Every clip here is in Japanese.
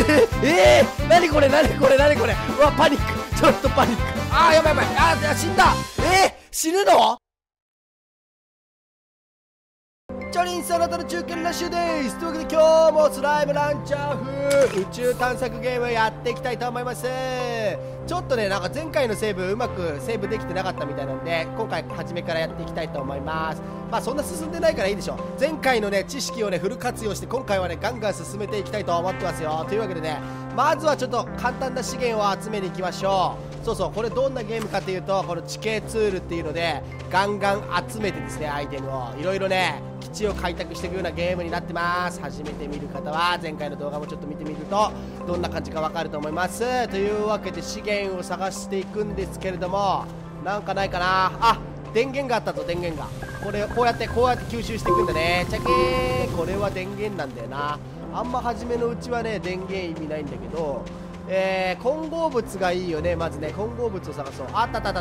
何これ何これ何これ、うわパニック、ちょっとパニック。やばいやばい、死んだ。死ぬの？チョリンさん、あなたの中堅ラッシュです。というわけで今日もスライムランチャー風宇宙探索ゲームやっていきたいと思います。ちょっとね、なんか前回のセーブうまくセーブできてなかったみたいなんで、今回初めからやっていきたいと思います。まあそんな進んでないからいいでしょ。前回のね知識をねフル活用して、今回はねガンガン進めていきたいと思ってますよ。というわけでね、まずはちょっと簡単な資源を集めに行きましょう。そうそう、これどんなゲームかというと、この地形ツールっていうのでガンガン集めてですね、アイテムをいろいろね基地を開拓していくようなゲームになってます。初めて見る方は前回の動画もちょっと見てみるとどんな感じかわかると思います。というわけで資源を探していくんですけれども、なんかないかな。電源があったぞ。電源がこれこうやって吸収していくんだね。チャケー、これは電源なんだよな。あんま初めのうちはね電源意味ないんだけど、混合物がいいよね。まずね混合物を探そう。あったぞ。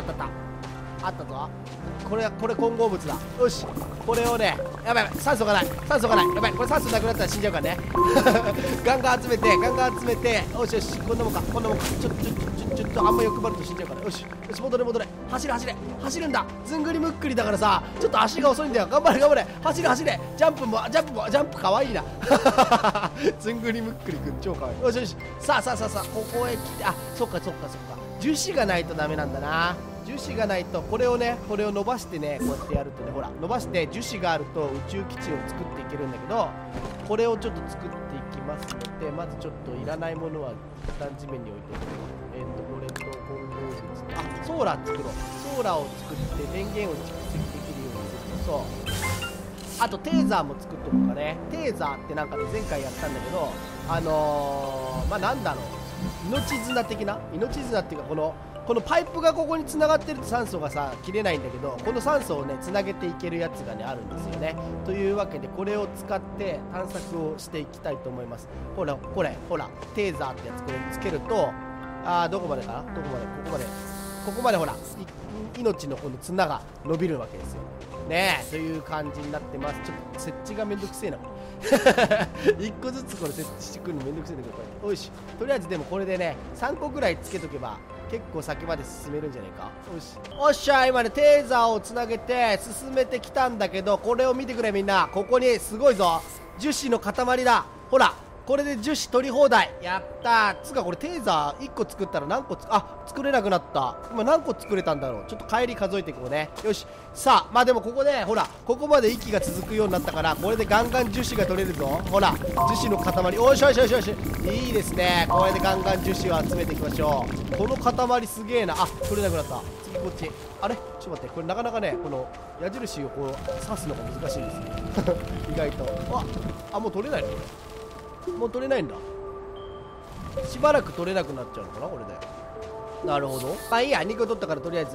これ混合物だ。よし、これをね、やばい酸素がない、やばい、これ酸素なくなったら死んじゃうからね。ガンガン集めて、よしよし、こんなもんか。ちょっとあんま欲張ると死んじゃうから。よし戻れ、走るんだ。ずんぐりむっくりだからさ、ちょっと足が遅いんだよ。頑張れ、走れ。ジャンプかわいいな。ずんぐりむっくりくん超かわいい。よしさあここへ来て、そっか樹脂がないとダメなんだな。樹脂がないと、これを伸ばしてね、こうやってやるとね、ほら伸ばして樹脂があると宇宙基地を作っていけるんだけど、これをちょっと作っていきますので、まずちょっといらないものは一旦地面に置いておく。これと混合物、ソーラー作ろう。ソーラーを作って電源を蓄積できるようにすると、そう、あとテーザーも作っとこうかね。テーザーってなんかね前回やったんだけど、まあなんだろう、命綱っていうか、このパイプがここに繋がってると酸素がさ切れないんだけど、この酸素をねつなげていけるやつがねあるんですよね。というわけでこれを使って探索をしていきたいと思います。ほらテーザーってやつ、これつけると、どこまでかな、ここまでほら命のこの綱が伸びるわけですよね。という感じになってます。ちょっと設置がめんどくせえなこれ。1個ずつこれ設置してくるのめんどくせえんだけど、これよし、とりあえずでもこれでね3個ぐらいつけとけば結構先まで進めるんじゃないか。よし、おっしゃ、今ねテーザーをつなげて進めてきたんだけど、これを見てくれみんな。ここにすごいぞ、樹脂の塊だ。ほらこれで樹脂取り放題。やったー。つかこれテーザー1個作ったら何個作れなくなった。今何個作れたんだろう。ちょっと帰り数えていこうね。よし、さあ、まあでもここでほらここまで息が続くようになったから、これでガンガン樹脂が取れるぞ。ほら樹脂の塊、おし、いいですね。これでガンガン樹脂を集めていきましょう。この塊すげえな。取れなくなった。次こっち。あれちょっと待って、これなかなかねこの矢印をこう刺すのが難しいですね。意外ともう取れないのこれ。もう取れないんだ。しばらく取れなくなっちゃうのかなこれで。なるほど。まあいいや、2個取ったからとりあえず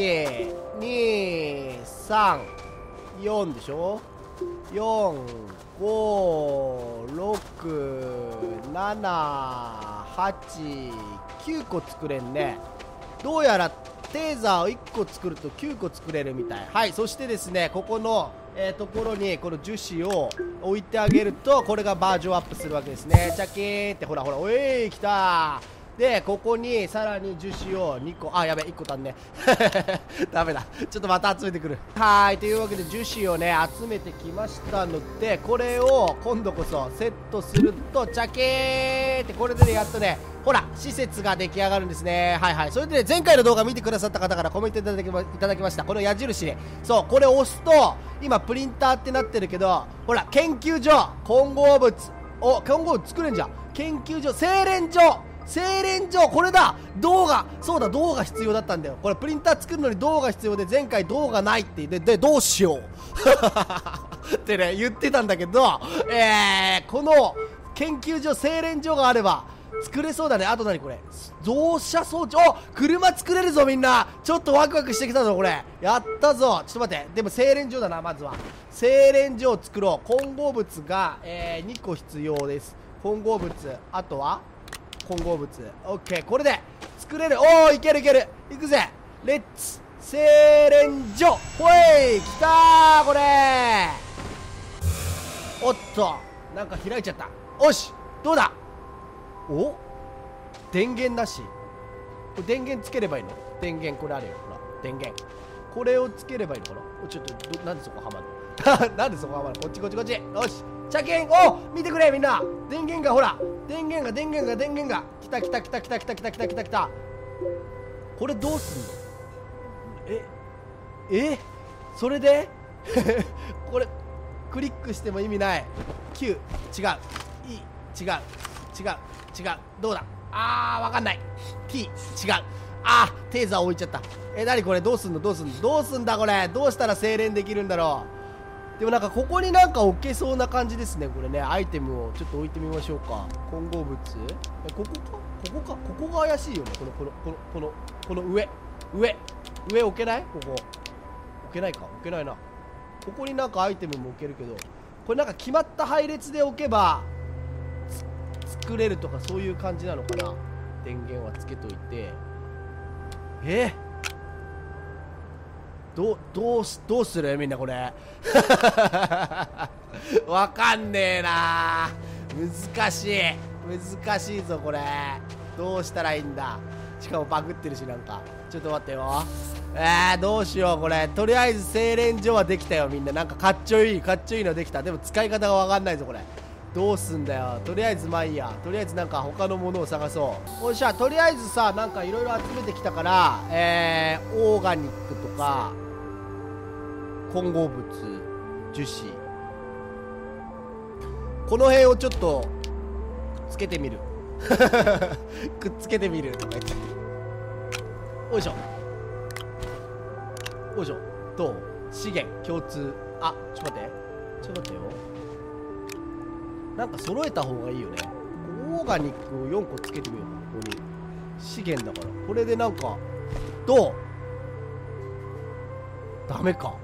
12344でしょ。45678 9個作れんね。どうやらテーザーを1個作ると9個作れるみたい。はい、そしてですね、ここのところにこの樹脂を置いてあげると、これがバージョンアップするわけですね。チャキーって、ほらおい来たー。でここにさらに樹脂を2個、やべ1個足んね。ダメだ、ちょっとまた集めてくる。というわけで樹脂をね集めてきましたので、これを今度こそセットするとチャキーって、これでねやっとねほら施設が出来上がるんですね。それでね、前回の動画見てくださった方からコメントいただきました。この矢印ね、そうこれを押すと今プリンターってなってるけど、ほら研究所混合物作れんじゃん。研究所精錬所、これだ。銅が必要だったんだよ。これプリンター作るのに銅が必要で、前回銅がないって言って、どうしようってね言ってたんだけど、この研究所精錬所があれば作れそうだね。あと何これ、増車装置、車作れるぞみんな。ちょっとワクワクしてきたぞこれ。やったぞ。ちょっと待って、でも精錬所だな。まずは精錬所を作ろう。混合物が、2個必要です。混合物、あとは混合物。オッケー、これで作れる。いけるいくぜ。レッツ精錬所、ほいきたー。これおっとなんか開いちゃった。おし、どうだ。 お、電源なし。これ電源つければいいの？電源これあるよ。ほら、電源。これをつければいいのかな。ちょっとなんでそこはまるなんでそこはまる。こっちこっちこっち。よし、チャキン。お、見てくれみんな。電源がほら、電源が来た来た来た来た来た来た来た来た来た。これどうすんの？それでこれクリックしても意味ない。 Q 違う、E 違う違う違う、どうだ。わかんない。 T 違う。テーザー置いちゃった。何これ、どうすんのどうすんだこれ。どうしたら精錬できるんだろう。でもなんかここになんか置けそうな感じですね。これね、アイテムをちょっと置いてみましょうか。混合物、ここが怪しいよね。この上置けない？ここ置けないか。置けないな。ここになんかアイテムも置けるけど、これなんか決まった配列で置けば作れるとかそういう感じなのかな。電源はつけといて、どうするみんなこれわかんねえな。難しいぞこれ。どうしたらいいんだ。しかもバグってるし、なんかちょっと待ってよ。どうしようこれ。とりあえず精錬所はできたよ。みんななんかかっちょいいのできた。でも使い方がわかんないぞこれ。どうすんだよ。とりあえずまあいいや。とりあえずなんか他のものを探そう。おっしゃ、とりあえずさ、なんかいろいろ集めてきたから、オーガニックとか混合物、樹脂、この辺をちょっとくっつけてみるくっつけてみるとか言って、よいしょよいしょ。どう？資源共通。ちょっと待ってよ。なんか揃えた方がいいよね。オーガニックを4個つけてみよう。ここに資源だから、これでなんかどう？ダメか。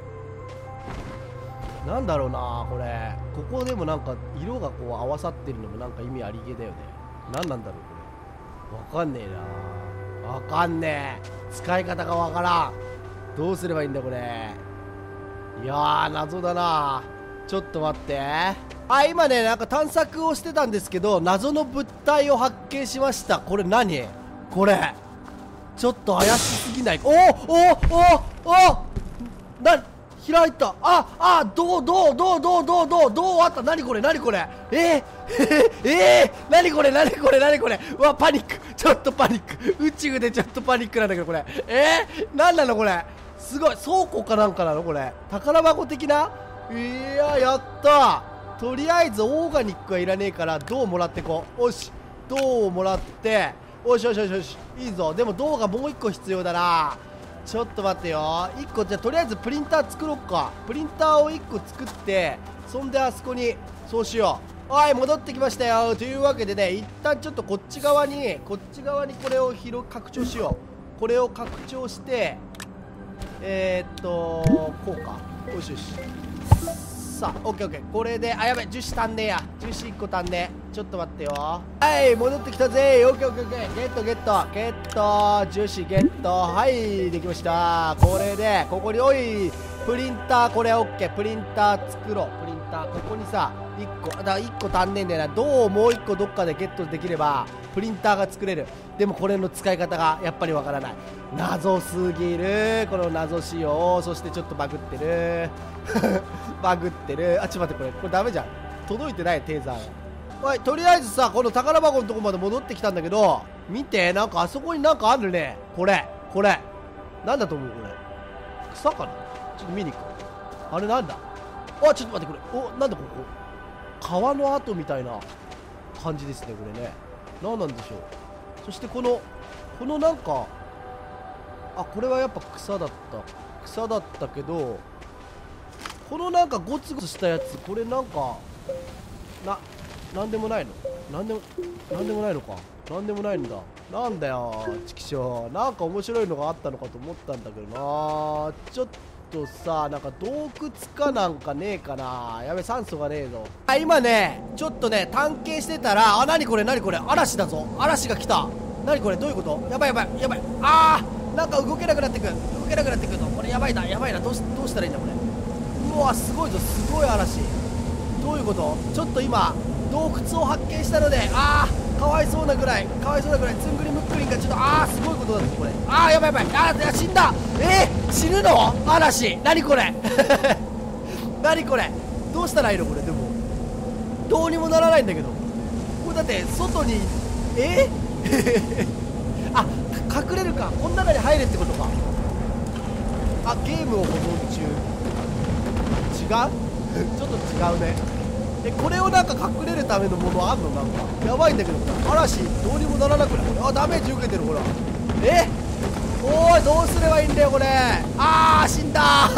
なんだろうなこれ。ここでもなんか色がこう合わさってるのもなんか意味ありげだよね。何なんだろうこれ。わかんねえな。わかんねえ。使い方がわからん。どうすればいいんだこれ。いやー、謎だな。ちょっと待って。今ね、なんか探索をしてたんですけど、謎の物体を発見しました。これ何？これちょっと怪しすぎない？開いた。どうあった。何これ何これ。何これ。うわ、パニック。ちょっとパニック。宇宙でちょっとパニックなんだけどこれ。何なのこれ。すごい。倉庫かなんかなのこれ。宝箱的な。いや、やったー。とりあえずオーガニックはいらねえから銅もらってこう。よし、銅をもらって、よしいいぞ。でも銅がもう1個必要だな。ちょっと待ってよ。1個じゃあとりあえずプリンター作ろっか。プリンターを1個作って、そんであそこにそうしよう。はい、戻ってきましたよ。というわけでね、一旦ちょっとこっち側にこれを拡張しよう。これを拡張して、こうか。よし。さあ、オッケー。これで、やべ、樹脂足んねえや。樹脂1個足んねえ。ちょっと待ってよ。はい、戻ってきたぜ。オッケー。ゲット。樹脂ゲット。はい、できました。これで、ここに、プリンター、これオッケー。プリンター作ろう。プリンター。ここにさ、1個足んねえんだよな。銅をもう1個どっかでゲットできれば、プリンターが作れる。でもこれの使い方がやっぱりわからない。謎すぎる。この謎仕様。そしてちょっとバグってる。ちょっと待って、これダメじゃん。届いてない、テーザーが。はい、とりあえずさ、この宝箱のとこまで戻ってきたんだけど、見て、なんかあそこになんかあるね。これ。なんだと思うこれ。草かな。ちょっと見に行こう。あれなんだ。ちょっと待って、これ。なんだここ。川の跡みたいな感じですね、これね。何なんでしょう。そしてこのなんか、これはやっぱ草だったけど、このなんかゴツゴツしたやつ、これなんかなんでもないの。なんでもないのか。なんでもないんだ。なんだよ、チキショー。なんか面白いのがあったのかと思ったんだけどな。ちょっとさ、なんか洞窟かなんかねえかな。やべ、酸素がねえぞ。今ね、ちょっとね、探検してたら、何これ。嵐だぞ。嵐が来た。何これ、どういうこと。やばい。なんか動けなくなってくの。これやばいな。どうしたらいいんだこれ。うわ、すごいぞ。すごい嵐。どういうこと。ちょっと今洞窟を発見したので、 かわいそうなぐらいずんぐりむっくりんがちょっとすごいことだったこれ。やばい死んだ。死ぬの嵐。何これ何これ、どうしたらいいのこれ。でもどうにもならないんだけど、これだって外に隠れるか、この中に入れってことか。ゲームを保存中。違うちょっと違うね。これをなんか隠れるためのものあんの？なんかやばいんだけど、嵐どうにもならなくないこれ。ダメージ受けてるほら。おい、どうすればいいんだよこれ。死んだ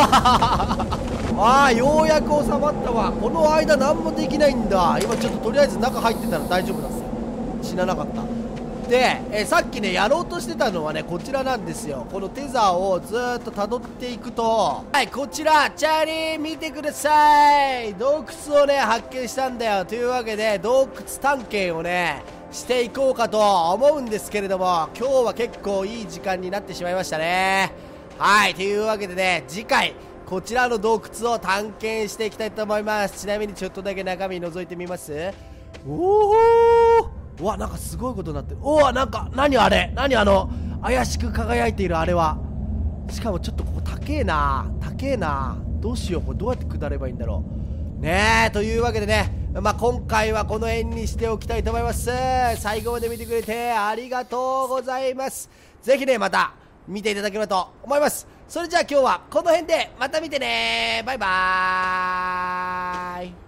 ようやく収まったわ。この間何もできないんだ。今ちょっととりあえず中入ってたら大丈夫だっす。死ななかった。で、さっきねやろうとしてたのはねこちらなんですよ。このテザーをずーっと辿っていくと、こちらチャーリー見てください。洞窟をね発見したんだよ。というわけで洞窟探検をねしていこうかと思うんですけれども、今日は結構いい時間になってしまいましたね。というわけでね、次回こちらの洞窟を探検していきたいと思います。ちなみにちょっとだけ中身覗いてみます。うわ、なんかすごいことになってる。なんか何あれ、何怪しく輝いているあれは。しかもちょっとここ高えな。どうしよう、これどうやって下ればいいんだろうね。というわけでね、今回はこの辺にしておきたいと思います。最後まで見てくれてありがとうございます。ぜひねまた見ていただければと思います。それじゃあ今日はこの辺でまた見てね。バイバーイ。